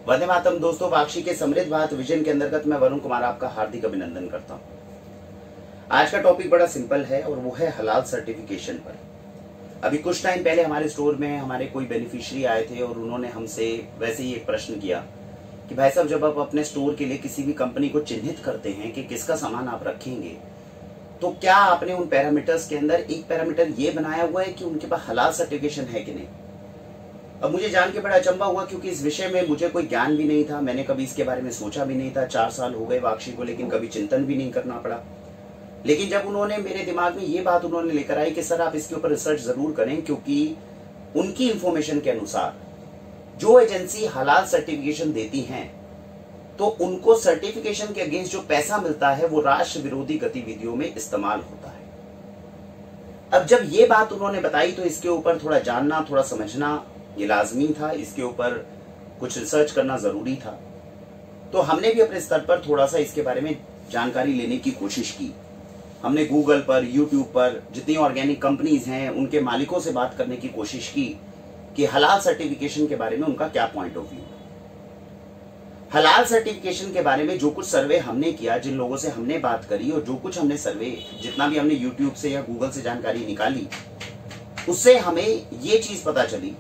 वंदे मातरम दोस्तों, वाक्षी के समृद्ध भारत विजन के अंतर्गत मैं वरुण कुमार आपका हार्दिक अभिनंदन करता हूं। आज का टॉपिक बड़ा सिंपल है और वो है हलाल सर्टिफिकेशन पर। अभी कुछ टाइम पहले हमारे स्टोर में हमारे कोई बेनिफिशियरी आए थे और उन्होंने हमसे वैसे ही एक प्रश्न किया कि भाई साहब, जब आप अपने स्टोर के लिए किसी भी कंपनी को चिन्हित करते हैं कि किसका सामान आप रखेंगे, तो क्या आपने उन पैरामीटर्स के अंदर एक पैरामीटर ये बनाया हुआ है कि उनके पास हलाल सर्टिफिकेशन है कि नहीं। अब मुझे जान के बड़ा अचंभा हुआ, क्योंकि इस विषय में मुझे कोई ज्ञान भी नहीं था, मैंने कभी इसके बारे में सोचा भी नहीं था। 4 साल हो गए वाक्षी को, लेकिन कभी चिंतन भी नहीं करना पड़ा। लेकिन जब उन्होंने मेरे दिमाग में ये बात उन्होंने लेकर आई कि सर आप इसके ऊपर रिसर्च जरूर करें, क्योंकि उनकी इंफॉर्मेशन के अनुसार जो एजेंसी हलाल सर्टिफिकेशन देती हैं तो उनको सर्टिफिकेशन के अगेंस्ट जो पैसा मिलता है वो राष्ट्र विरोधी गतिविधियों में इस्तेमाल होता है। अब जब ये बात उन्होंने बताई तो इसके ऊपर थोड़ा जानना, थोड़ा समझना ये लाजमी था, इसके ऊपर कुछ रिसर्च करना जरूरी था। तो हमने भी अपने स्तर पर थोड़ा सा इसके बारे में जानकारी लेने की कोशिश की। हमने गूगल पर, यूट्यूब पर जितनी ऑर्गेनिक कंपनीज हैं उनके मालिकों से बात करने की कोशिश की कि हलाल सर्टिफिकेशन के बारे में उनका क्या पॉइंट ऑफ व्यू है। हलाल सर्टिफिकेशन के बारे में जो कुछ सर्वे हमने किया, जिन लोगों से हमने बात करी और जो कुछ हमने सर्वे, जितना भी हमने यूट्यूब से या गूगल से जानकारी निकाली, उससे हमें ये चीज पता चली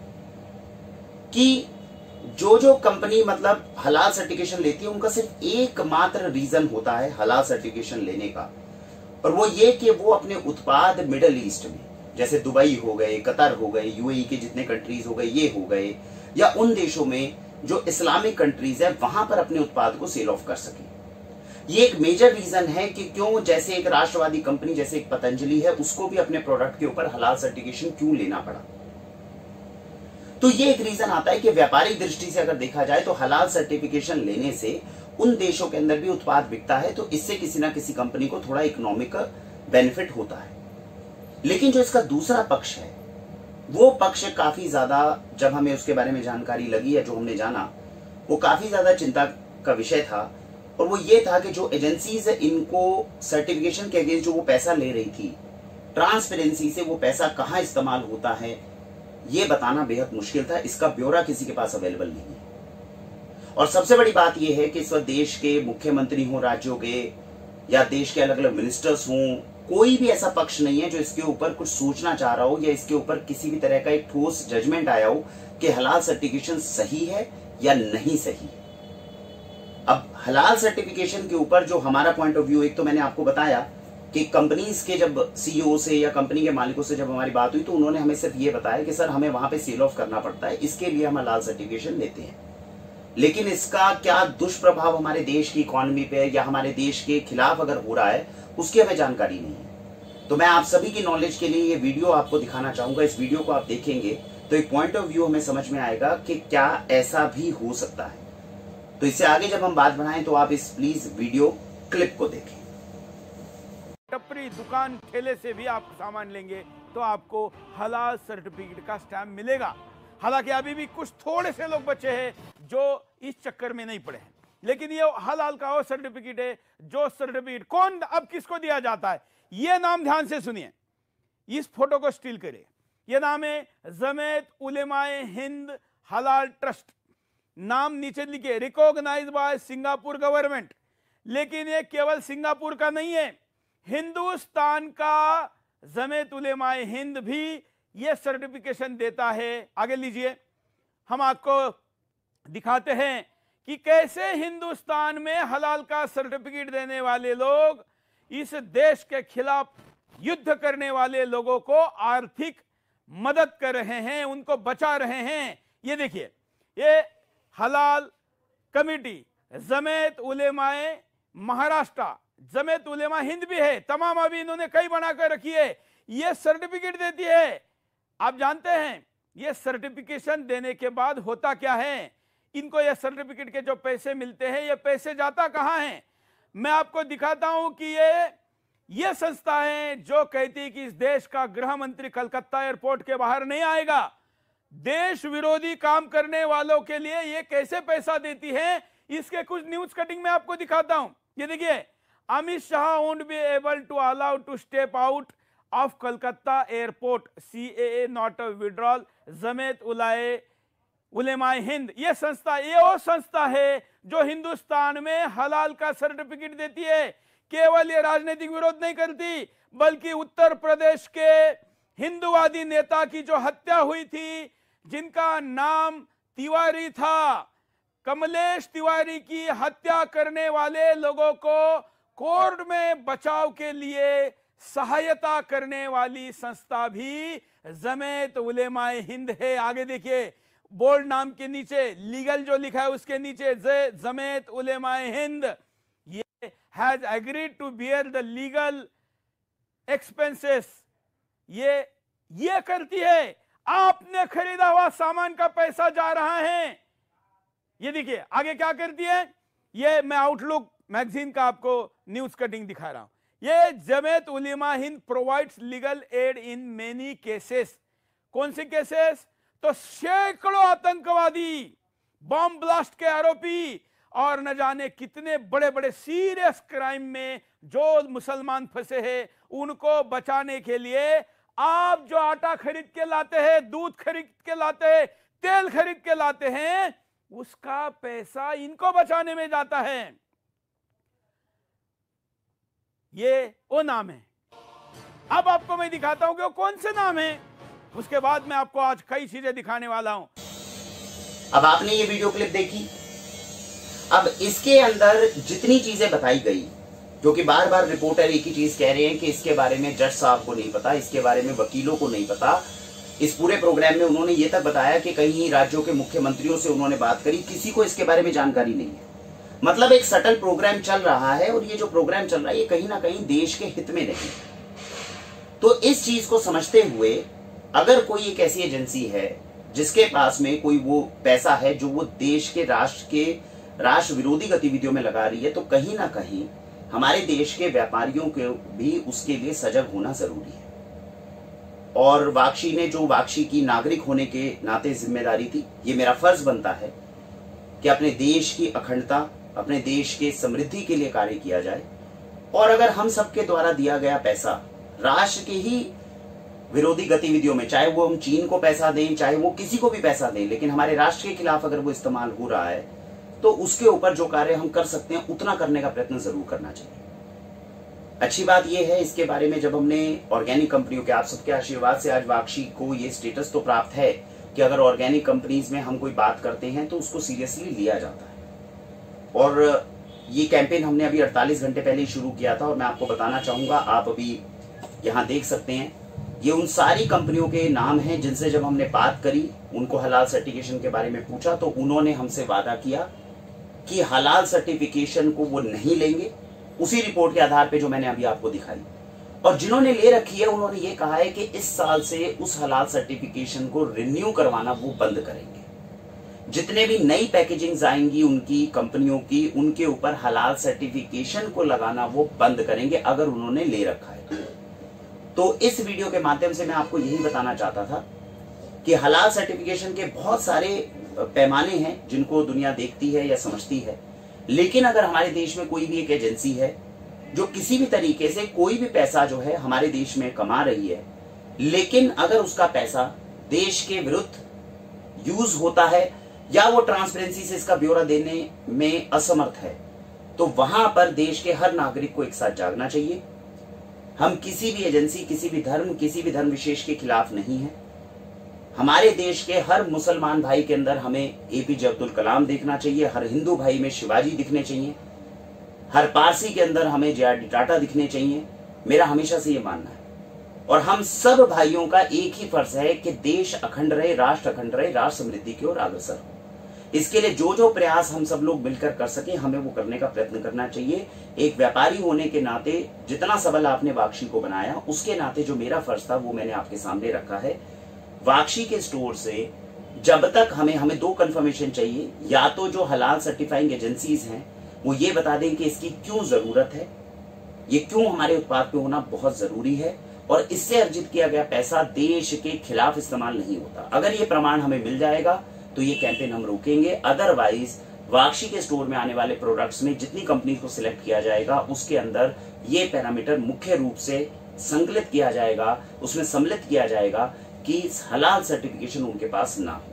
कि जो कंपनी मतलब हलाल सर्टिफिकेशन लेती है उनका सिर्फ एकमात्र रीजन होता है हलाल सर्टिफिकेशन लेने का, और वो ये कि वो अपने उत्पाद मिडिल ईस्ट में, जैसे दुबई हो गए, कतर हो गए, यूएई के जितने कंट्रीज हो गए, ये हो गए, या उन देशों में जो इस्लामिक कंट्रीज है वहां पर अपने उत्पाद को सेल ऑफ कर सके। ये एक मेजर रीजन है कि क्यों जैसे एक राष्ट्रवादी कंपनी जैसे एक पतंजलि है उसको भी अपने प्रोडक्ट के ऊपर हलाल सर्टिफिकेशन क्यों लेना पड़ा। तो ये एक रीजन आता है कि व्यापारिक दृष्टि से अगर देखा जाए तो हलाल सर्टिफिकेशन लेने से उन देशों के अंदर भी उत्पाद बिकता है, तो इससे किसी ना किसी कंपनी को थोड़ा इकोनॉमिक बेनिफिट होता है। लेकिन जो इसका दूसरा पक्ष है वो पक्ष काफी ज्यादा, जब हमें उसके बारे में जानकारी लगी या जो हमने जाना, वो काफी ज्यादा चिंता का विषय था। और वो ये था कि जो एजेंसीज इनको सर्टिफिकेशन के अगेंस्ट जो वो पैसा ले रही थी, ट्रांसपेरेंसी से वो पैसा कहां इस्तेमाल होता है ये बताना बेहद मुश्किल था। इसका ब्यौरा किसी के पास अवेलेबल नहीं है। और सबसे बड़ी बात यह है कि इस वक्त देश के मुख्यमंत्री हों, राज्यों के या देश के अलग अलग मिनिस्टर्स हों, कोई भी ऐसा पक्ष नहीं है जो इसके ऊपर कुछ सोचना चाह रहा हो या इसके ऊपर किसी भी तरह का एक ठोस जजमेंट आया हो कि हलाल सर्टिफिकेशन सही है या नहीं सही है। अब हलाल सर्टिफिकेशन के ऊपर जो हमारा पॉइंट ऑफ व्यू, एक तो मैंने आपको बताया कि कंपनीज के जब सीईओ से या कंपनी के मालिकों से जब हमारी बात हुई तो उन्होंने हमें सिर्फ ये बताया कि सर हमें वहां पे सेल ऑफ करना पड़ता है, इसके लिए हम हलाल सर्टिफिकेशन लेते हैं। लेकिन इसका क्या दुष्प्रभाव हमारे देश की इकोनॉमी पे या हमारे देश के खिलाफ अगर हो रहा है उसकी हमें जानकारी नहीं है। तो मैं आप सभी की नॉलेज के लिए ये वीडियो आपको दिखाना चाहूंगा। इस वीडियो को आप देखेंगे तो एक पॉइंट ऑफ व्यू हमें समझ में आएगा कि क्या ऐसा भी हो सकता है। तो इससे आगे जब हम बात बढ़ाएं तो आप इस प्लीज वीडियो क्लिप को देखें। टपरी, दुकान, ठेले से भी आप सामान लेंगे तो आपको हलाल सर्टिफिकेट का स्टैम्प मिलेगा। हालांकि अभी भी कुछ थोड़े से लोग बचे हैं जो इस चक्कर में नहीं पड़े हैं, लेकिन ये हलाल का वो सर्टिफिकेट है जो सर्टिफिकेट कौन अब किसको दिया जाता है, ये नाम ध्यान से सुनिए, इस फोटो को स्टील करिए। ये नाम है जमीयत उलेमाए हिंद हलाल ट्रस्ट, नाम नीचे लिखिए, रिकॉग्नाइज्ड बाय सिंगापुर गवर्नमेंट। लेकिन ये केवल सिंगापुर का नहीं है, हिंदुस्तान का जमीयत उलेमाए हिंद भी यह सर्टिफिकेशन देता है। आगे लीजिए, हम आपको दिखाते हैं कि कैसे हिंदुस्तान में हलाल का सर्टिफिकेट देने वाले लोग इस देश के खिलाफ युद्ध करने वाले लोगों को आर्थिक मदद कर रहे हैं, उनको बचा रहे हैं। ये देखिए, ये हलाल कमेटी जमीयत उलेमाए महाराष्ट्र, जमीयत उलेमा हिंद भी है, तमाम अभी इन्होंने कई बनाकर रखी है, ये सर्टिफिकेट देती है। आप जानते हैं ये सर्टिफिकेशन देने के बाद होता क्या है, इनको ये सर्टिफिकेट के जो पैसे मिलते हैं ये पैसे जाता कहां है। मैं आपको दिखाता हूं कि ये संस्था है जो कहती है कि इस देश का गृह मंत्री कलकत्ता एयरपोर्ट के बाहर नहीं आएगा। देश विरोधी काम करने वालों के लिए ये कैसे पैसा देती है, इसके कुछ न्यूज कटिंग में आपको दिखाता हूं। ये देखिए, Amit Shah won't be able to allow to step out of Calcutta airport, CAA not a withdrawal, Jamiat उलाए उलेमाए हिंद, ये संस्था, ये वो संस्था है जो हिंदुस्तान में हलाल का सर्टिफिकेट देती है। केवल ये राजनीतिक विरोध नहीं करती, बल्कि उत्तर प्रदेश के हिंदुवादी नेता की जो हत्या हुई थी, जिनका नाम तिवारी था, कमलेश तिवारी की हत्या करने वाले लोगों को कोर्ट में बचाव के लिए सहायता करने वाली संस्था भी जमीयत उलेमाए हिंद है। आगे देखिए, बोर्ड नाम के नीचे लीगल जो लिखा है उसके नीचे जमीयत उलेमाए हिंद ये has agreed to bear the legal expenses. ये करती है। आपने खरीदा हुआ सामान का पैसा जा रहा है। ये देखिए आगे क्या करती है। ये मैं आउटलुक मैगजीन का आपको न्यूज कटिंग दिखा रहा हूं। ये Jamiat Ulema Hind provides legal aid in many cases. कौन से केसेस? तो सैकड़ों आतंकवादी, बॉम्ब ब्लास्ट के आरोपी और न जाने कितने बड़े बड़े सीरियस क्राइम में जो मुसलमान फंसे हैं, उनको बचाने के लिए आप जो आटा खरीद के लाते हैं, दूध खरीद के लाते हैं, तेल खरीद के लाते हैं, उसका पैसा इनको बचाने में जाता है। ये वो नाम है। अब आपको मैं दिखाता हूं कि वो कौन से नाम है। उसके बाद मैं आपको आज कई चीजें दिखाने वाला हूं। अब आपने ये वीडियो क्लिप देखी। अब इसके अंदर जितनी चीजें बताई गई, जो कि बार बार रिपोर्टर एक ही चीज कह रहे हैं कि इसके बारे में जज साहब को नहीं पता, इसके बारे में वकीलों को नहीं पता। इस पूरे प्रोग्राम में उन्होंने ये तक बताया कि कई राज्यों के मुख्यमंत्रियों से उन्होंने बात करी, किसी को इसके बारे में जानकारी नहीं है। मतलब एक सटल प्रोग्राम चल रहा है, और ये जो प्रोग्राम चल रहा है ये कहीं ना कहीं देश के हित में नहीं है। तो इस चीज को समझते हुए अगर कोई एक ऐसी एजेंसी है जिसके पास में कोई वो पैसा है जो वो देश के राष्ट्र विरोधी गतिविधियों में लगा रही है, तो कहीं ना कहीं हमारे देश के व्यापारियों को भी उसके लिए सजग होना जरूरी है। और वाक्षी ने जो वाक्षी की नागरिक होने के नाते जिम्मेदारी थी, ये मेरा फर्ज बनता है कि अपने देश की अखंडता, अपने देश के समृद्धि के लिए कार्य किया जाए। और अगर हम सबके द्वारा दिया गया पैसा राष्ट्र के ही विरोधी गतिविधियों में, चाहे वो हम चीन को पैसा दें, चाहे वो किसी को भी पैसा दें, लेकिन हमारे राष्ट्र के खिलाफ अगर वो इस्तेमाल हो रहा है, तो उसके ऊपर जो कार्य हम कर सकते हैं उतना करने का प्रयत्न जरूर करना चाहिए। अच्छी बात यह है, इसके बारे में जब हमने ऑर्गेनिक कंपनियों के, आप सबके आशीर्वाद से आज वाक्षी को ये स्टेटस तो प्राप्त है कि अगर ऑर्गेनिक कंपनीज में हम कोई बात करते हैं तो उसको सीरियसली लिया जाता है। और ये कैंपेन हमने अभी 48 घंटे पहले ही शुरू किया था, और मैं आपको बताना चाहूंगा, आप अभी यहां देख सकते हैं, ये उन सारी कंपनियों के नाम हैं जिनसे जब हमने बात करी, उनको हलाल सर्टिफिकेशन के बारे में पूछा, तो उन्होंने हमसे वादा किया कि हलाल सर्टिफिकेशन को वो नहीं लेंगे, उसी रिपोर्ट के आधार पे जो मैंने अभी आपको दिखाई। और जिन्होंने ले रखी है उन्होंने ये कहा है कि इस साल से उस हलाल सर्टिफिकेशन को रिन्यू करवाना वो बंद करेंगे। जितने भी नई पैकेजिंग आएंगी उनकी कंपनियों की, उनके ऊपर हलाल सर्टिफिकेशन को लगाना वो बंद करेंगे अगर उन्होंने ले रखा है। तो इस वीडियो के माध्यम से मैं आपको यही बताना चाहता था कि हलाल सर्टिफिकेशन के बहुत सारे पैमाने हैं जिनको दुनिया देखती है या समझती है, लेकिन अगर हमारे देश में कोई भी एक एजेंसी है जो किसी भी तरीके से कोई भी पैसा जो है हमारे देश में कमा रही है, लेकिन अगर उसका पैसा देश के विरुद्ध यूज होता है या वो ट्रांसपेरेंसी से इसका ब्यौरा देने में असमर्थ है, तो वहां पर देश के हर नागरिक को एक साथ जागना चाहिए। हम किसी भी एजेंसी, किसी भी धर्म विशेष के खिलाफ नहीं है। हमारे देश के हर मुसलमान भाई के अंदर हमें एपीजे अब्दुल कलाम देखना चाहिए, हर हिंदू भाई में शिवाजी दिखने चाहिए, हर पारसी के अंदर हमें जे.आर.डी. टाटा दिखने चाहिए। मेरा हमेशा से ये मानना है। और हम सब भाइयों का एक ही फर्ज है कि देश अखंड रहे, राष्ट्र अखंड रहे, राष्ट्र समृद्धि की ओर अग्रसर हो। इसके लिए जो जो प्रयास हम सब लोग मिलकर कर सके, हमें वो करने का प्रयत्न करना चाहिए। एक व्यापारी होने के नाते जितना सबल आपने वाक्षी को बनाया, उसके नाते जो मेरा फर्ज था वो मैंने आपके सामने रखा है। वाक्षी के स्टोर से जब तक हमें दो कंफर्मेशन चाहिए, या तो जो हलाल सर्टिफाइंग एजेंसीज हैं वो ये बता दें कि इसकी क्यों जरूरत है, ये क्यों हमारे उत्पाद पे होना बहुत जरूरी है, और इससे अर्जित किया गया पैसा देश के खिलाफ इस्तेमाल नहीं होता। अगर ये प्रमाण हमें मिल जाएगा तो ये कैंपेन हम रोकेंगे। अदरवाइज वाक्षी के स्टोर में आने वाले प्रोडक्ट्स में जितनी कंपनी को सिलेक्ट किया जाएगा उसके अंदर ये पैरामीटर मुख्य रूप से संकलित किया जाएगा, उसमें सम्मिलित किया जाएगा कि हलाल सर्टिफिकेशन उनके पास ना हो।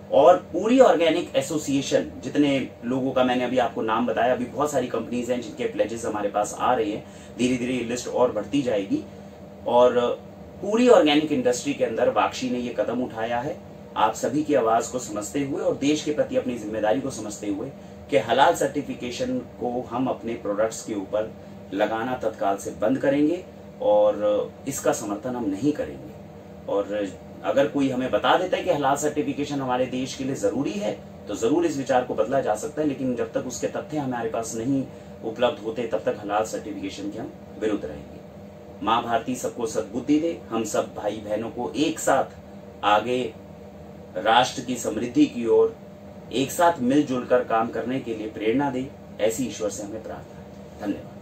और पूरी ऑर्गेनिक एसोसिएशन, जितने लोगों का मैंने अभी आपको नाम बताया, अभी बहुत सारी कंपनीज हैं जिनके प्लेजेस हमारे पास आ रही है, धीरे धीरे ये लिस्ट और बढ़ती जाएगी। और पूरी ऑर्गेनिक इंडस्ट्री के अंदर वाक्षी ने ये कदम उठाया है, आप सभी की आवाज को समझते हुए और देश के प्रति अपनी जिम्मेदारी को समझते हुए कि हलाल सर्टिफिकेशन को हम अपने प्रोडक्ट्स के ऊपर लगाना तत्काल से बंद करेंगे और इसका समर्थन हम नहीं करेंगे। और अगर कोई हमें बता देता है कि हलाल सर्टिफिकेशन हमारे देश के लिए जरूरी है तो जरूर इस विचार को बदला जा सकता है, लेकिन जब तक उसके तथ्य हमारे पास नहीं उपलब्ध होते तब तक हलाल सर्टिफिकेशन के हम विरुद्ध रहेंगे। माँ भारती सबको सद्बुद्धि दे, हम सब भाई बहनों को एक साथ आगे राष्ट्र की समृद्धि की ओर एक साथ मिलजुल कर काम करने के लिए प्रेरणा दे, ऐसी ईश्वर से हमें प्रार्थना है। धन्यवाद।